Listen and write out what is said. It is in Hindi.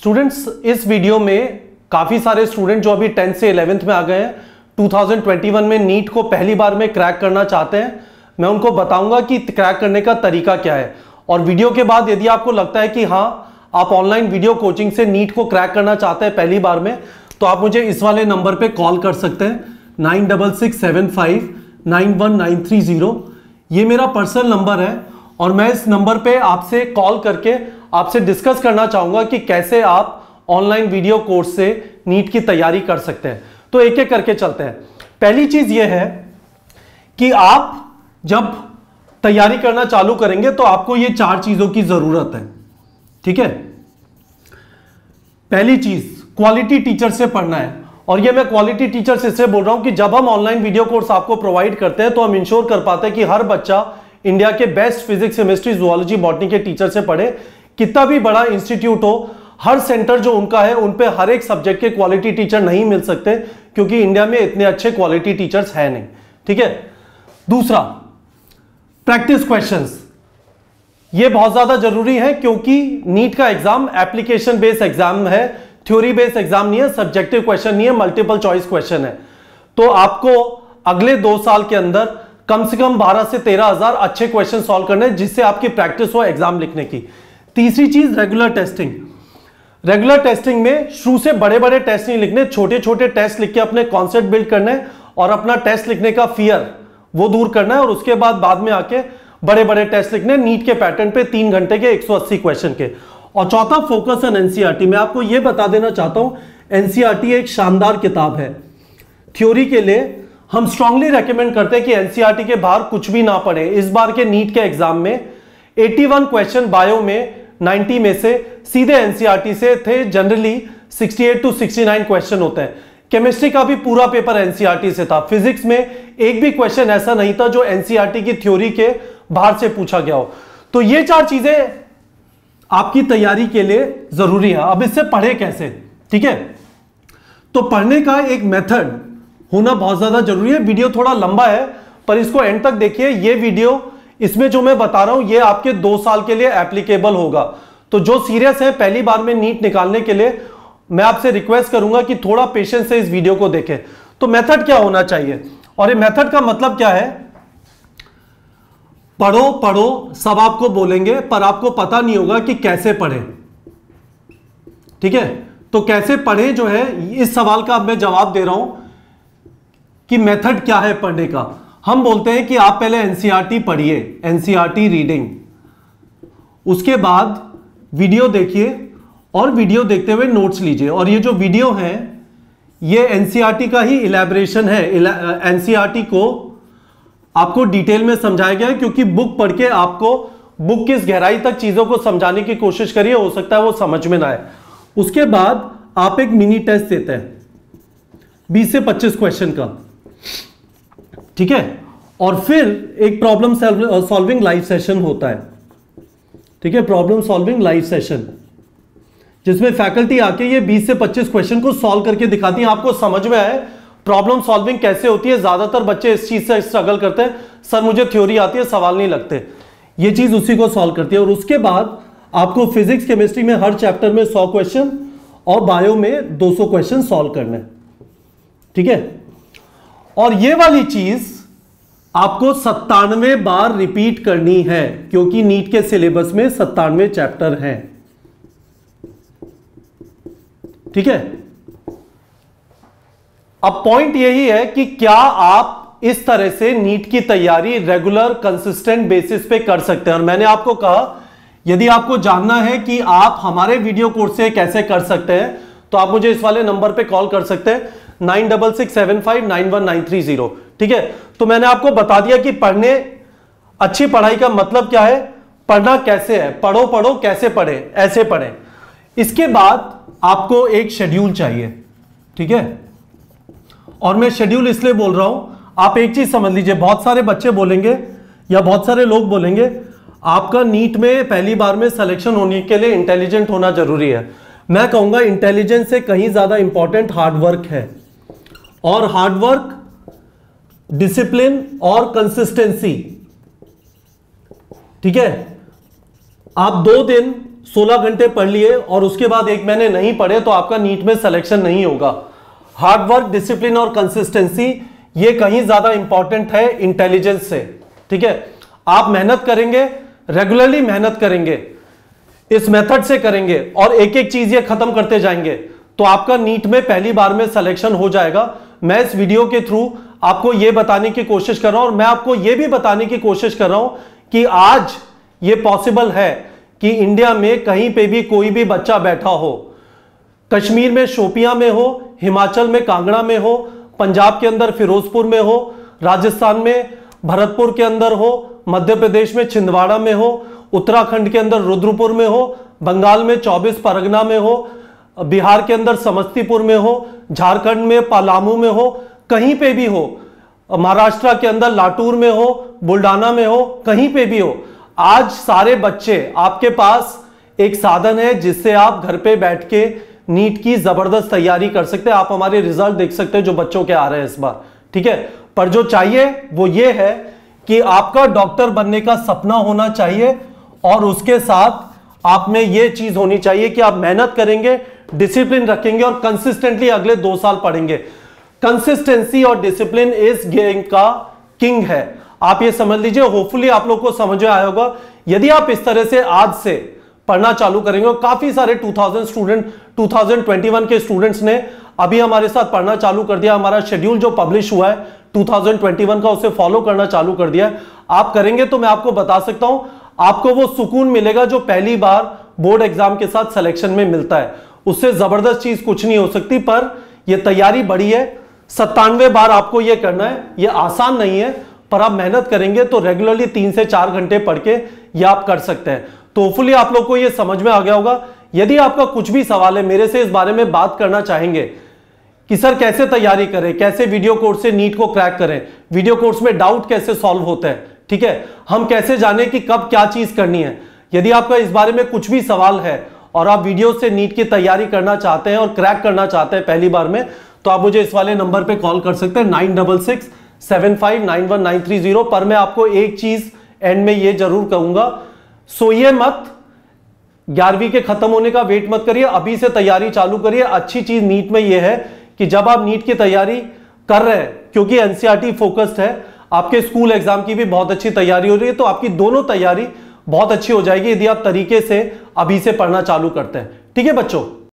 स्टूडेंट्स, इस वीडियो में काफी सारे स्टूडेंट जो अभी 10th से 11th में आ गए हैं, 2021 में नीट को पहली बार में क्रैक करना चाहते हैं। मैं उनको बताऊंगा कि क्रैक करने का तरीका क्या है। और वीडियो के बाद यदि आपको लगता है कि हाँ आप ऑनलाइन वीडियो कोचिंग से नीट को क्रैक करना चाहते हैं पहली बार में, तो आप मुझे इस वाले नंबर पे कॉल कर सकते हैं 9667591930। ये मेरा पर्सनल नंबर है और मैं इस नंबर पे आपसे कॉल करके आपसे डिस्कस करना चाहूंगा कि कैसे आप ऑनलाइन वीडियो कोर्स से नीट की तैयारी कर सकते हैं। तो एक एक करके चलते हैं। पहली चीज ये है कि आप जब तैयारी करना चालू करेंगे तो आपको ये 4 चीजों की जरूरत है। ठीक है, पहली चीज क्वालिटी टीचर से पढ़ना है। और ये मैं क्वालिटी टीचर से इससे बोल रहा हूं कि जब हम ऑनलाइन वीडियो कोर्स आपको प्रोवाइड करते हैं तो हम इंश्योर कर पाते हैं कि हर बच्चा इंडिया के best physics, chemistry, zoology, botany के टीचर से पढ़े। कितना भी बड़ा इंस्टीट्यूट हो, हर सेंटर जो उनका है उन पे हर एक सब्जेक्ट के क्वालिटी टीचर नहीं मिल सकते, क्योंकि इंडिया में इतने अच्छे क्वालिटी टीचर्स है नहीं। ठीक है, दूसरा प्रैक्टिस क्वेश्चंस। ये बहुत ज्यादा जरूरी है क्योंकि नीट का एग्जाम एप्लीकेशन बेस्ड एग्जाम है, थ्योरी बेस्ड एग्जाम नहीं है, सब्जेक्टिव क्वेश्चन नहीं है, मल्टीपल चॉइस क्वेश्चन है। तो आपको अगले 2 साल के अंदर कम से कम 12 से 13 हजार अच्छे क्वेश्चन सॉल्व करने हैं, जिससे आपकी प्रैक्टिस हो एग्जाम लिखने की। तीसरी चीज रेगुलर टेस्टिंग। रेगुलर टेस्टिंग में शुरू से बड़े बड़े टेस्ट नहीं लिखने, छोटे छोटे टेस्ट लिख के अपने कॉन्सेप्ट बिल्ड करने और अपना टेस्ट लिखने का फियर वो दूर करना है। और उसके बाद में आके बड़े बड़े टेस्ट लिखने नीट के पैटर्न पे 3 घंटे के 180 क्वेश्चन के। और चौथा फोकस ऑन एनसीईआरटी। मैं आपको यह बता देना चाहता हूं, एनसीईआरटी एक शानदार किताब है थ्योरी के लिए। हम स्ट्रांगली रेकमेंड करते हैं कि एनसीईआरटी के बाहर कुछ भी ना पढ़े। इस बार के नीट के एग्जाम में 81 क्वेश्चन बायो में 90 में से सीधे एनसीईआरटी से थे। जनरली 68 to 69 क्वेश्चन होते हैं। केमिस्ट्री का भी पूरा पेपर एनसीईआरटी से था। फिजिक्स में एक भी क्वेश्चन ऐसा नहीं था जो एनसीईआरटी की थ्योरी के बाहर से पूछा गया हो। तो ये 4 चीजें आपकी तैयारी के लिए जरूरी है। अब इससे पढ़े कैसे? ठीक है, तो पढ़ने का एक मेथड होना बहुत ज्यादा जरूरी है। वीडियो थोड़ा लंबा है पर इसको एंड तक देखिए। ये वीडियो, इसमें जो मैं बता रहा हूं ये आपके 2 साल के लिए एप्लीकेबल होगा। तो जो सीरियस है पहली बार में नीट निकालने के लिए, मैं आपसे रिक्वेस्ट करूंगा कि थोड़ा पेशेंस से इस वीडियो को देखें। तो मेथड क्या होना चाहिए, और ये मेथड का मतलब क्या है? पढ़ो पढ़ो सब आपको बोलेंगे पर आपको पता नहीं होगा कि कैसे पढ़े। ठीक है, तो कैसे पढ़े जो है, इस सवाल का अब मैं जवाब दे रहा हूं कि मेथड क्या है पढ़ने का। हम बोलते हैं कि आप पहले एनसीईआरटी पढ़िए, एनसीईआरटी रीडिंग, उसके बाद वीडियो देखिए और वीडियो देखते हुए नोट्स लीजिए। और ये जो वीडियो है ये एनसीईआरटी का ही इलैबोरेशन है। एनसीईआरटी को आपको डिटेल में समझाया गया है, क्योंकि बुक पढ़ के आपको बुक किस गहराई तक चीजों को समझाने की कोशिश करिए, हो सकता है वो समझ में ना आए। उसके बाद आप एक मिनी टेस्ट देते हैं 20 से 25 क्वेश्चन का। ठीक है, और फिर एक प्रॉब्लम सॉल्विंग लाइव सेशन होता है। ठीक है, प्रॉब्लम सॉल्विंग लाइव सेशन, जिसमें फैकल्टी आके ये 20 से 25 क्वेश्चन को सॉल्व करके दिखाती है। आपको समझ में आए प्रॉब्लम सॉल्विंग कैसे होती है। ज्यादातर बच्चे इस चीज से स्ट्रगल करते हैं, सर मुझे थ्योरी आती है, सवाल नहीं लगते। ये चीज उसी को सॉल्व करती है। और उसके बाद आपको फिजिक्स, केमिस्ट्री में हर चैप्टर में 100 क्वेश्चन और बायो में 200 क्वेश्चन सॉल्व करने। ठीक है, और ये वाली चीज आपको 97 बार रिपीट करनी है, क्योंकि नीट के सिलेबस में 97 चैप्टर हैं। ठीक है, अब पॉइंट यही है कि क्या आप इस तरह से नीट की तैयारी रेगुलर कंसिस्टेंट बेसिस पे कर सकते हैं। और मैंने आपको कहा यदि आपको जानना है कि आप हमारे वीडियो कोर्स से कैसे कर सकते हैं तो आप मुझे इस वाले नंबर पे कॉल कर सकते हैं 9667591930। ठीक है, तो मैंने आपको बता दिया कि पढ़ने, अच्छी पढ़ाई का मतलब क्या है, पढ़ना कैसे है। पढ़ो पढ़ो कैसे पढ़े, ऐसे पढ़े। इसके बाद आपको एक शेड्यूल चाहिए। ठीक है, और मैं शेड्यूल इसलिए बोल रहा हूं, आप एक चीज समझ लीजिए, बहुत सारे बच्चे बोलेंगे या बहुत सारे लोग बोलेंगे आपका नीट में पहली बार में सिलेक्शन होने के लिए इंटेलिजेंट होना जरूरी है। मैं कहूंगा इंटेलिजेंस से कहीं ज्यादा इंपॉर्टेंट हार्डवर्क है। और हार्डवर्क, डिसिप्लिन और कंसिस्टेंसी। ठीक है, आप 2 दिन 16 घंटे पढ़ लिए और उसके बाद 1 महीने नहीं पढ़े तो आपका नीट में सिलेक्शन नहीं होगा। हार्ड वर्क, डिसिप्लिन और कंसिस्टेंसी ये कहीं ज्यादा इंपॉर्टेंट है इंटेलिजेंस से। ठीक है, आप मेहनत करेंगे, रेगुलरली मेहनत करेंगे, इस मेथड से करेंगे और एक एक चीज ये खत्म करते जाएंगे तो आपका नीट में पहली बार में सिलेक्शन हो जाएगा। मैं इस वीडियो के थ्रू आपको यह बताने की कोशिश कर रहा हूं और मैं आपको यह भी बताने की कोशिश कर रहा हूं कि आज यह पॉसिबल है कि इंडिया में कहीं पे भी कोई भी बच्चा बैठा हो, कश्मीर में शोपियां में हो, हिमाचल में कांगड़ा में हो, पंजाब के अंदर फिरोजपुर में हो, राजस्थान में भरतपुर के अंदर हो, मध्य प्रदेश में छिंदवाड़ा में हो, उत्तराखंड के अंदर रुद्रपुर में हो, बंगाल में 24 परगना में हो, बिहार के अंदर समस्तीपुर में हो, झारखंड में पलामू में हो, कहीं पे भी हो, महाराष्ट्र के अंदर लातूर में हो, बुल्डाना में हो, कहीं पे भी हो। आज सारे बच्चे, आपके पास एक साधन है जिससे आप घर पे बैठ के नीट की जबरदस्त तैयारी कर सकते हैं। आप हमारे रिजल्ट देख सकते हैं जो बच्चों के आ रहे हैं इस बार। ठीक है, पर जो चाहिए वो ये है कि आपका डॉक्टर बनने का सपना होना चाहिए और उसके साथ आप में ये चीज होनी चाहिए कि आप मेहनत करेंगे, डिसिप्लिन रखेंगे और कंसिस्टेंटली अगले 2 साल पढ़ेंगे। कंसिस्टेंसी और डिसिप्लिन इस गेम का किंग है, आप ये समझ लीजिए। होपफुली आप लोग को समझ में आया होगा। यदि आप इस तरह से आज से पढ़ना चालू करेंगे, और काफी सारे 2021 के स्टूडेंट्स ने अभी हमारे साथ पढ़ना चालू कर दिया। हमारा शेड्यूल जो पब्लिश हुआ है 2021 का, उसे फॉलो करना चालू कर दिया है। आप करेंगे तो मैं आपको बता सकता हूं, आपको वो सुकून मिलेगा जो पहली बार बोर्ड एग्जाम के साथ सिलेक्शन में मिलता है। उससे जबरदस्त चीज कुछ नहीं हो सकती। पर यह तैयारी बड़ी है, 97 बार आपको यह करना है। यह आसान नहीं है, पर आप मेहनत करेंगे तो रेगुलरली 3 से 4 घंटे पढ़ के यह आप कर सकते हैं। तो होपफुली आप लोग को यह समझ में आ गया होगा। यदि आपका कुछ भी सवाल है, मेरे से इस बारे में बात करना चाहेंगे कि सर कैसे तैयारी करें, कैसे वीडियो कोर्स से नीट को क्रैक करें, वीडियो कोर्स में डाउट कैसे सॉल्व होते हैं, ठीक है, हम कैसे जाने कि कब क्या चीज करनी है। यदि आपका इस बारे में कुछ भी सवाल है और आप वीडियो से नीट की तैयारी करना चाहते हैं और क्रैक करना चाहते हैं पहली बार में, तो आप मुझे इस वाले नंबर पे कॉल कर सकते हैं 9667591930। पर मैं आपको एक चीज एंड में ये जरूर कहूंगा, सोइए मत, 11वीं के खत्म होने का वेट मत करिए, अभी से तैयारी चालू करिए। अच्छी चीज नीट में यह है कि जब आप नीट की तैयारी कर रहे हैं, क्योंकि एनसीईआरटी फोकस्ड है, आपके स्कूल एग्जाम की भी बहुत अच्छी तैयारी हो रही है, तो आपकी दोनों तैयारी बहुत अच्छी हो जाएगी यदि आप तरीके से अभी से पढ़ना चालू करते हैं। ठीक है बच्चों।